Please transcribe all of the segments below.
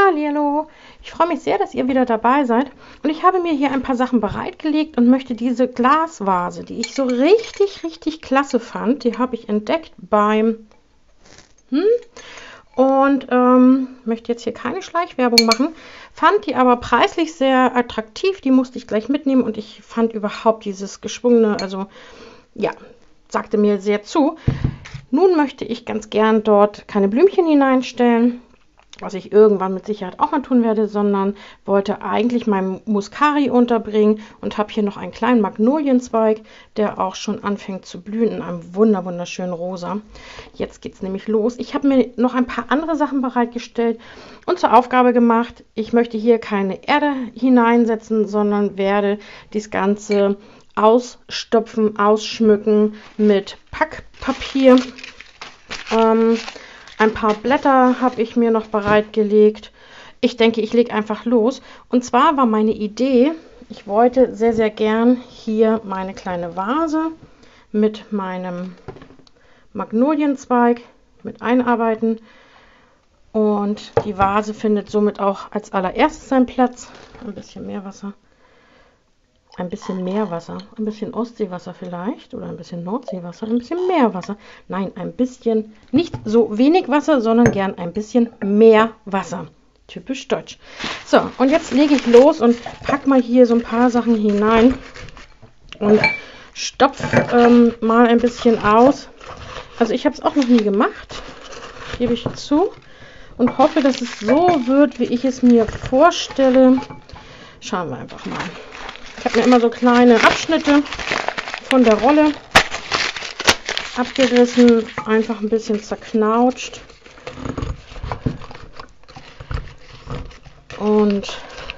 Hallihallo! Ich freue mich sehr, dass ihr wieder dabei seid und ich habe mir hier ein paar Sachen bereitgelegt und möchte diese Glasvase, die ich so richtig klasse fand, die habe ich entdeckt beim möchte jetzt hier keine Schleichwerbung machen, fand die aber preislich sehr attraktiv, die musste ich gleich mitnehmen und ich fand überhaupt dieses geschwungene, also ja, sagte mir sehr zu. Nun möchte ich ganz gern dort keine Blümchen hineinstellen, was ich irgendwann mit Sicherheit auch mal tun werde, sondern wollte eigentlich meinen Muscari unterbringen und habe hier noch einen kleinen Magnolienzweig, der auch schon anfängt zu blühen in einem wunderschönen Rosa. Jetzt geht es nämlich los. Ich habe mir noch ein paar andere Sachen bereitgestellt und zur Aufgabe gemacht, ich möchte hier keine Erde hineinsetzen, sondern werde das Ganze ausstopfen, ausschmücken mit Packpapier. Ein paar Blätter habe ich mir noch bereitgelegt. Ich denke, ich lege einfach los. Und zwar war meine Idee, ich wollte sehr gern hier meine kleine Vase mit meinem Magnolienzweig mit einarbeiten. Und die Vase findet somit auch als allererstes seinen Platz. Ein bisschen mehr Wasser. Ein bisschen mehr Wasser, ein bisschen Ostseewasser vielleicht oder ein bisschen Nordseewasser, ein bisschen mehr Wasser. Nein, ein bisschen, nicht so wenig Wasser, sondern gern ein bisschen mehr Wasser. Typisch deutsch. So, und jetzt lege ich los und packe mal hier so ein paar Sachen hinein und stopfe mal ein bisschen aus. Also ich habe es auch noch nie gemacht, gebe ich zu, und hoffe, dass es so wird, wie ich es mir vorstelle. Schauen wir einfach mal. Ich habe mir immer so kleine Abschnitte von der Rolle abgerissen, einfach ein bisschen zerknautscht. Und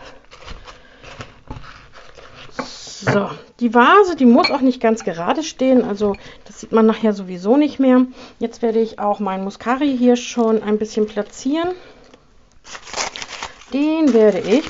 so, die Vase, die muss auch nicht ganz gerade stehen, also das sieht man nachher sowieso nicht mehr. Jetzt werde ich auch meinen Muscari hier schon ein bisschen platzieren. Den werde ich,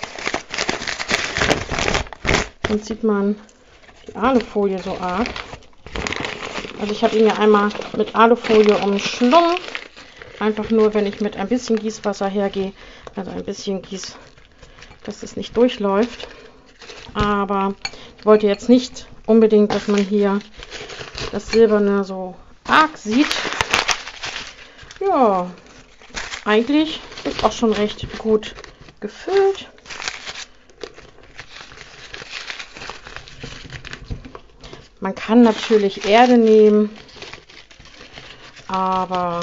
und sieht man die Alufolie so arg. Also ich habe ihn ja einmal mit Alufolie umschlungen. Einfach nur, wenn ich mit ein bisschen Gießwasser hergehe. Also ein bisschen Gieß, dass es nicht durchläuft. Aber ich wollte jetzt nicht unbedingt, dass man hier das Silberne so arg sieht. Ja, eigentlich ist auch schon recht gut gefüllt. Man kann natürlich Erde nehmen, aber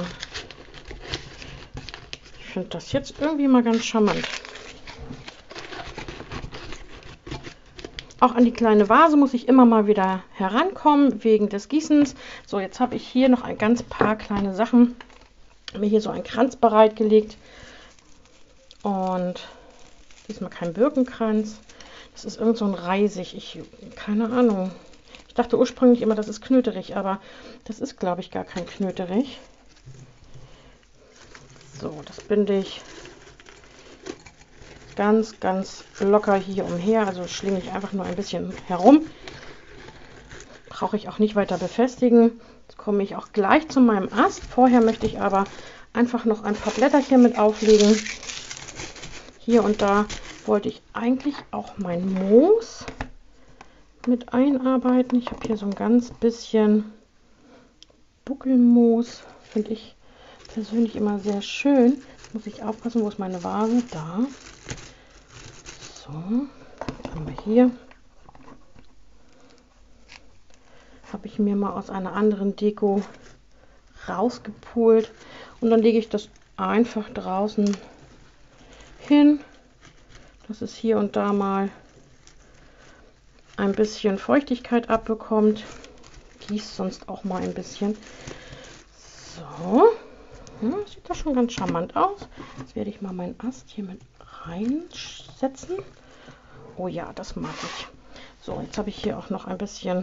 ich finde das jetzt irgendwie mal ganz charmant. Auch an die kleine Vase muss ich immer mal wieder herankommen, wegen des Gießens. So, jetzt habe ich hier noch ein ganz paar kleine Sachen. Mir hier so einen Kranz bereitgelegt. Und diesmal kein Birkenkranz. Das ist irgend so ein Reisig. Keine Ahnung. Ich dachte ursprünglich immer, das ist Knöterich, aber das ist, glaube ich, gar kein Knöterich. So, das binde ich ganz locker hier umher. Also schlinge ich einfach nur ein bisschen herum. Brauche ich auch nicht weiter befestigen. Jetzt komme ich auch gleich zu meinem Ast. Vorher möchte ich aber einfach noch ein paar Blätterchen mit auflegen. Hier und da wollte ich eigentlich auch mein Moos mit einarbeiten. Ich habe hier so ein ganz bisschen Buckelmoos. Finde ich persönlich immer sehr schön. Jetzt muss ich aufpassen, wo ist meine Vase? Da. So, jetzt haben wir hier. Habe ich mir mal aus einer anderen Deko rausgepult. Und dann lege ich das einfach draußen hin, dass es hier und da mal ein bisschen Feuchtigkeit abbekommt. Gießt sonst auch mal ein bisschen. So, ja, sieht das schon ganz charmant aus. Jetzt werde ich mal meinen Ast hier mit reinsetzen. Oh ja, das mag ich. So, jetzt habe ich hier auch noch ein bisschen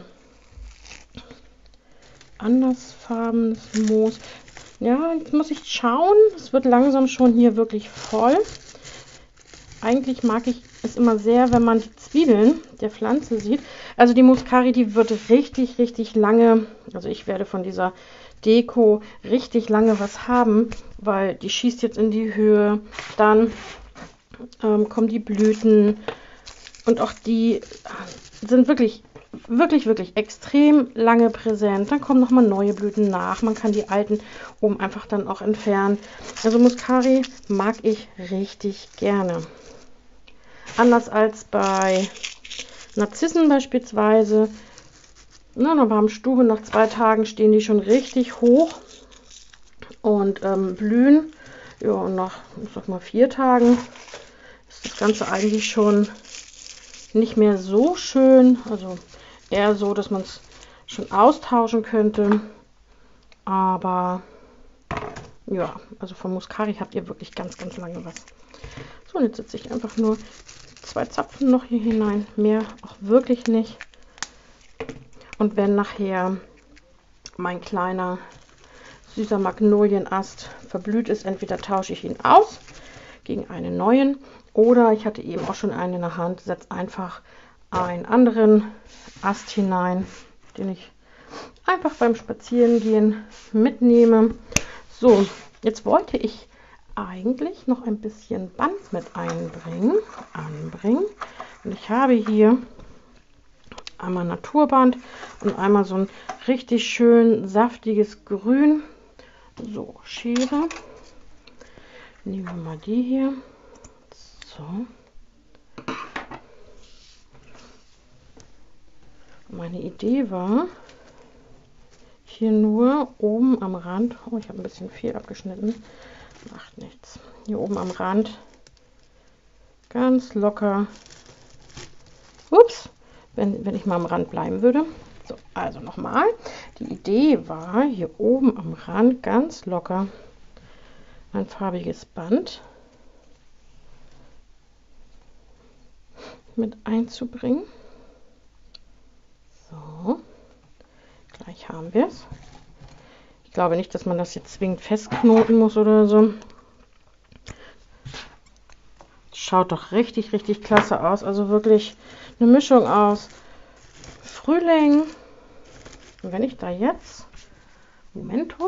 andersfarbenes Moos. Ja, jetzt muss ich schauen. Es wird langsam schon hier wirklich voll. Eigentlich mag ich es immer sehr, wenn man die Zwiebeln der Pflanze sieht. Also die Muscari, die wird richtig lange, also ich werde von dieser Deko richtig lange was haben, weil die schießt jetzt in die Höhe, dann kommen die Blüten und auch die sind wirklich extrem lange präsent. Dann kommen nochmal neue Blüten nach. Man kann die alten oben einfach dann auch entfernen. Also Muscari mag ich richtig gerne. Anders als bei Narzissen beispielsweise. In einer warmen Stube nach 2 Tagen stehen die schon richtig hoch und blühen. Ja, und nach, ich sag mal, 4 Tagen ist das Ganze eigentlich schon nicht mehr so schön. Also eher so, dass man es schon austauschen könnte. Aber ja, also von Muscari habt ihr wirklich ganz lange was. So, und jetzt setze ich einfach nur 2 Zapfen noch hier hinein. Mehr auch wirklich nicht. Und wenn nachher mein kleiner süßer Magnolienast verblüht ist, entweder tausche ich ihn aus gegen einen neuen oder ich hatte eben auch schon einen in der Hand, setze einfach einen anderen Ast hinein, den ich einfach beim Spazierengehen mitnehme. So, jetzt wollte ich eigentlich noch ein bisschen Band mit anbringen. Und ich habe hier einmal Naturband und einmal so ein richtig schön saftiges Grün. So, Schere. Nehmen wir mal die hier. So. Meine Idee war, hier nur oben am Rand, oh, ich habe ein bisschen viel abgeschnitten, macht nichts. Hier oben am Rand ganz locker, ups, wenn ich mal am Rand bleiben würde. So, also nochmal. Die Idee war, hier oben am Rand ganz locker ein farbiges Band mit einzubringen. So, gleich haben wir es. Ich glaube nicht, dass man das jetzt zwingend festknoten muss oder so. Schaut doch richtig klasse aus. Also wirklich eine Mischung aus Frühling. Und wenn ich da jetzt, Momentus,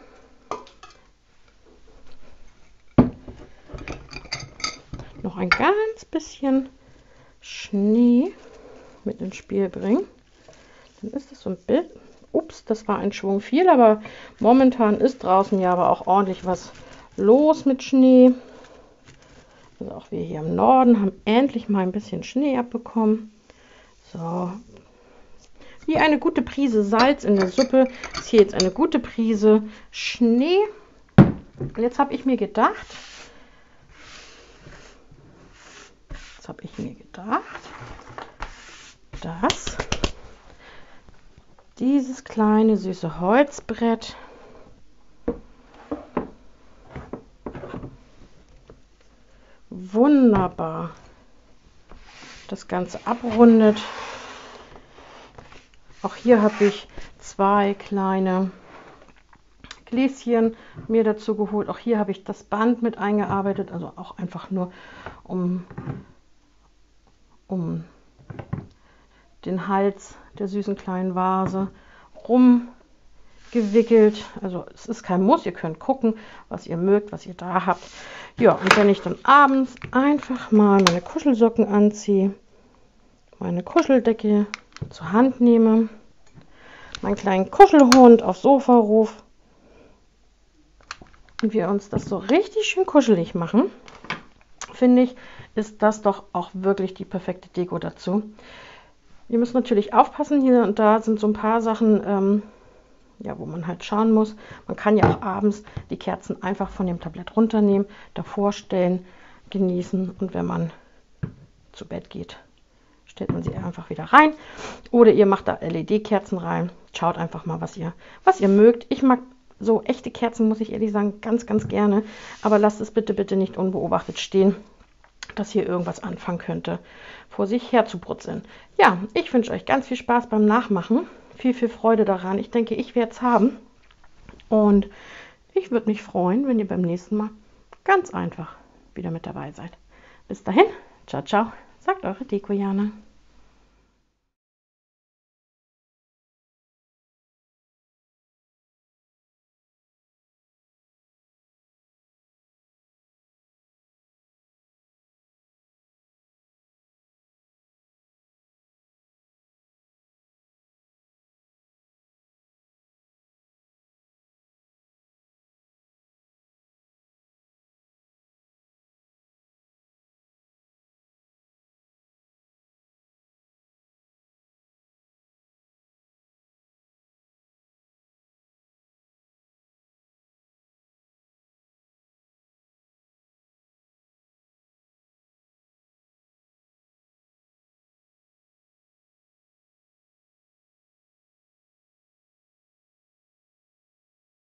noch ein ganz bisschen Schnee mit ins Spiel bringe, dann ist es so ein Bild. Ups, das war ein Schwung viel, aber momentan ist draußen ja aber auch ordentlich was los mit Schnee. Also auch wir hier im Norden haben endlich mal ein bisschen Schnee abbekommen. So, wie eine gute Prise Salz in der Suppe ist hier jetzt eine gute Prise Schnee. Und jetzt habe ich mir gedacht, dass dieses kleine süße Holzbrett wunderbar das Ganze abrundet. Auch hier habe ich 2 kleine Gläschen mir dazu geholt. Auch hier habe ich das Band mit eingearbeitet, also auch einfach nur um den Hals der süßen kleinen Vase rumgewickelt. Also es ist kein Muss, ihr könnt gucken, was ihr mögt, was ihr da habt. Ja, und wenn ich dann abends einfach mal meine Kuschelsocken anziehe, meine Kuscheldecke zur Hand nehme, meinen kleinen Kuschelhund aufs Sofa rufe und wir uns das so richtig schön kuschelig machen, finde ich, ist das doch auch wirklich die perfekte Deko dazu. Ihr müsst natürlich aufpassen, hier und da sind so ein paar Sachen, ja, wo man halt schauen muss. Man kann ja auch abends die Kerzen einfach von dem Tablett runternehmen, davor stellen, genießen und wenn man zu Bett geht, stellt man sie einfach wieder rein. Oder ihr macht da LED-Kerzen rein. Schaut einfach mal, was ihr mögt. Ich mag so echte Kerzen, muss ich ehrlich sagen, ganz gerne. Aber lasst es bitte nicht unbeobachtet stehen, dass hier irgendwas anfangen könnte, vor sich her zu brutzeln. Ja, ich wünsche euch ganz viel Spaß beim Nachmachen. Viel Freude daran. Ich denke, ich werde es haben. Und ich würde mich freuen, wenn ihr beim nächsten Mal ganz einfach wieder mit dabei seid. Bis dahin, ciao, sagt eure Deko Jana.